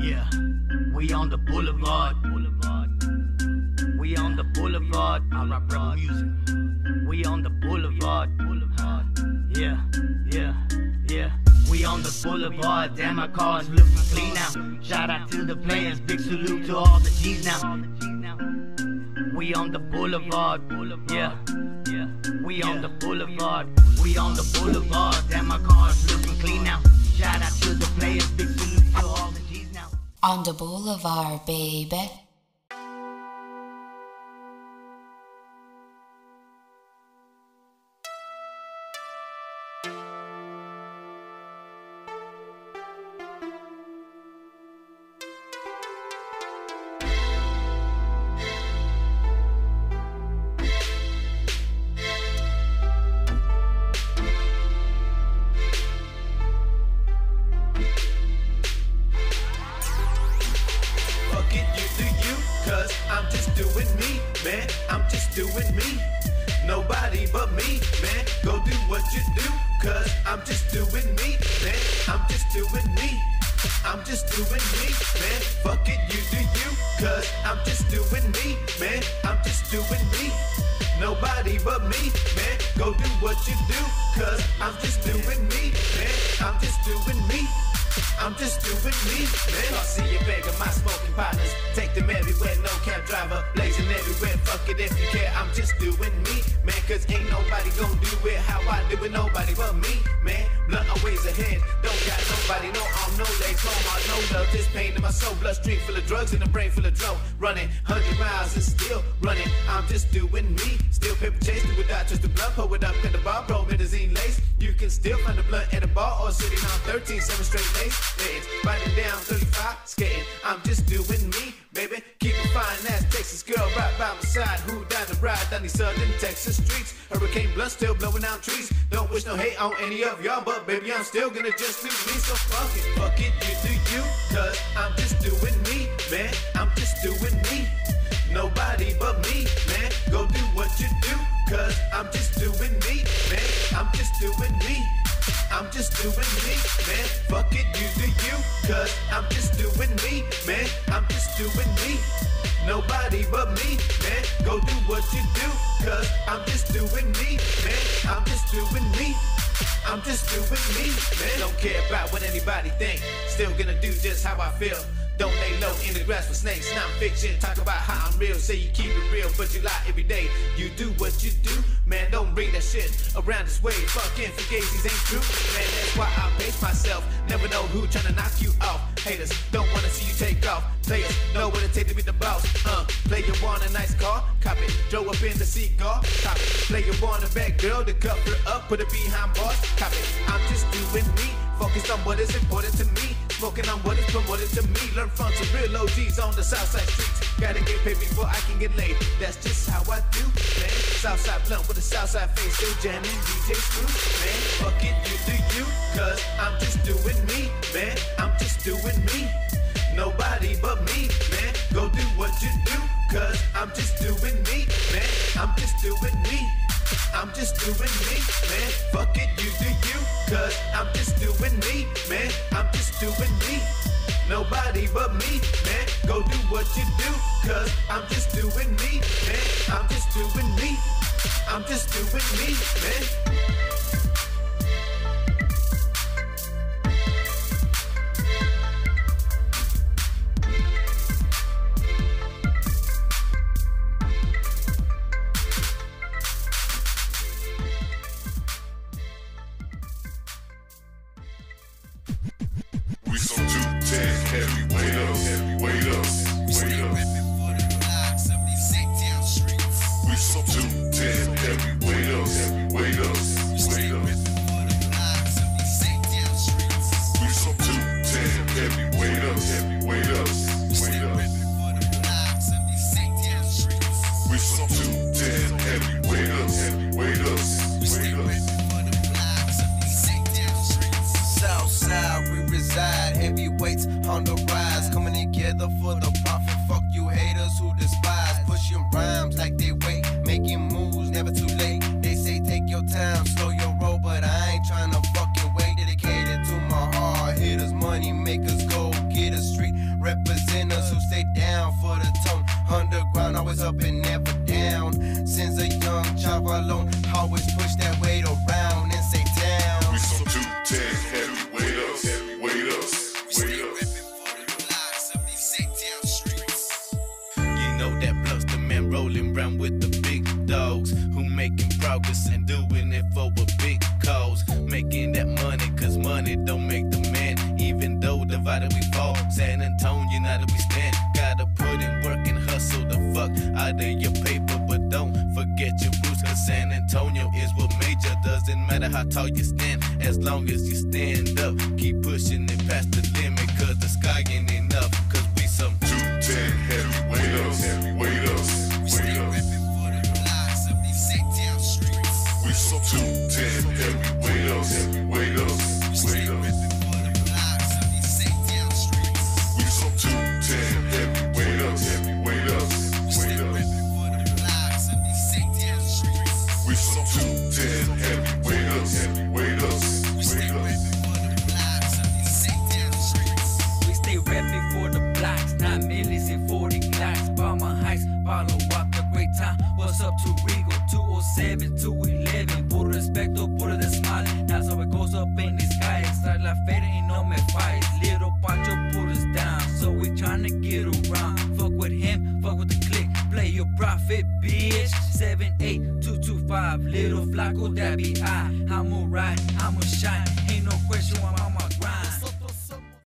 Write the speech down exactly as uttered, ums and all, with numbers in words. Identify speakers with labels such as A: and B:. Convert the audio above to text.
A: Yeah, we on the boulevard. We on the boulevard. I rap rebel music. We on the boulevard. Yeah, yeah, yeah. We on the boulevard. Damn, my car's looking clean now. Shout out to the players. Big salute to all the G's now. We on the boulevard. Yeah, yeah. We on the boulevard. We on the boulevard. Damn, my car's looking clean now. Shout out to the players. Big salute to all the G's now.
B: On the boulevard, baby.
C: I'm just doing me, man, I'm just doing me. Nobody but me, man, go do what you do. Cause I'm just doing me, man, I'm just doing me. I'm just doing me, man, fuck it, you do you. Cause I'm just doing me, man, I'm just doing me. Nobody but me, man, go do what you do. Cause I'm just doing me, man, I'm just doing me. I'm just doing me, man. I'll see you begging my smoking partners. Take them everywhere, no cab driver. Blazing everywhere, fuck it if you care. I'm just doing me, man. Cause ain't nobody gonna do it how I do it, nobody but me, man. Blunt always ahead, don't got nobody, no arm, no legs, no heart, no love. Just pain in my soul, bloodstream full of drugs and a brain full of dough. Running hundred miles and still running. I'm just doing me. Still paper chase, do without just the blunt, pull it up in the bar, bro, medicine lace. You can still find the blunt at a bar or sitting on thirteen, seven straight lace. Biting down thirty-five, skating. I'm just doing me, baby. Keep a fine ass Texas girl right by my side. Who down to ride down these southern Texas streets? Hurricane blunt still blowing out trees. Don't wish no hate on any of y'all, but baby, I'm still gonna just do me. So fuck it, fuck it, you do you. Cause I'm just doing me, man. I'm just doing me. Nobody but me, man. Go do what you do. Cause I'm just doing me, man. I'm just doing me. I'm just doing me, man. Fuck it, you do you. Cause I'm just doing me, man. I'm just doing me. Nobody but me, man. Go do what you do. Cause I'm just doing me, man. I'm just doing me. I'm just doing me, man. Don't care about what anybody think. Still gonna do just how I feel. Don't lay low in the grass for snakes. Non-fiction, talk about how I'm real. Say you keep it real, but you lie every day. You do what you do, man. Don't bring that shit around this way. Fucking fugazis ain't true, man. That's why I pace myself. Never know who tryna knock you off. Haters don't wanna see you take off. Players know what it take to be the boss. Uh, player want a nice car, cop it. Throw up in the cigar, cop it. Player want a bad girl to cup her up, put her behind bars, cop it. I'm just doing me. Focused on what is important to me. Smoking on what is promoted to me. Learn from some real O Gs on the Southside streets. Gotta get paid before I can get laid. That's just how I do, man. Southside blunt with a Southside face. Still jamming D J Screw, man. Fuck it, you do you. Cause I'm just doing me, man. I'm just doing me. Nobody but me, man. Go do what you do. Cause I'm just doing me, man. I'm just doing me. I'm just doing me, man. Fuck it, you do you. Cause I'm just doing me, man. I'm just doing me. Nobody but me, man. Go do what you do. Cause I'm just doing me, man. I'm just doing me. I'm just doing me, man.
D: We so two ten heavy, wait up, heavy, wait up, wait up. We so two ten heavy, wait up, heavy, wait up, wait up. We so two ten heavy, wait up, heavy, wait up, wait up. We so two ten heavy, wait up, heavy, wait up, wait up.
E: Southside, we reside, heavyweights on the rise, coming together for the profit. Fuck you haters who despise, pushing rhymes like they wait, making moves never too late. They say take your time, slow your roll, but I ain't trying to fucking wait. Dedicated to my hard hitters, money makers, go get a street always up and never down. Since a young child alone, always push that weight around and say down.
D: We some two ten heavyweight us, heavyweight us, weight us.
E: You know that Bluff's the man rolling round with the big dogs, who making progress and doing it for a big cause. Making that money, cause money don't make the man. Even though divided we fall, San Antonio, now that we stand. Gotta put in work and hustle the fuck out of your paper, but don't forget your roots, cause San Antonio is what major. Doesn't matter how tall you stand, as long as you stand up. Keep pushing it past the limit, cause the sky ain't enough. Cause we some
D: two ten heavyweight us, heavyweight us, weight us. We some two ten heavyweight us, heavyweight us, weight us. We some two ten heavyweight us, heavyweight us, weight us. We some two ten heavyweight us, heavyweight us, weight us.
F: We stay rapping for the blocks, nine millies and forty glocks. Bomber heights, follow up the great time. What's up to Regal? two oh seven, two eleven. Puro respeto, puro desmadre. That's how it goes up in the sky. Extra la feria y no me falles. Little Pacho put us down, so we tryna get around. Fuck with him, fuck with the clique. Play your profit, bitch. seven eight two two five. Little Flaco, that be I. I'ma ride, I'ma shine. Ain't no question why my